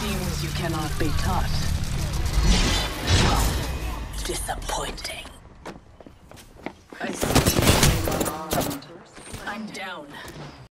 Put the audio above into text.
Seems you cannot be taught. Disappointing. I see you unarmed. I'm down.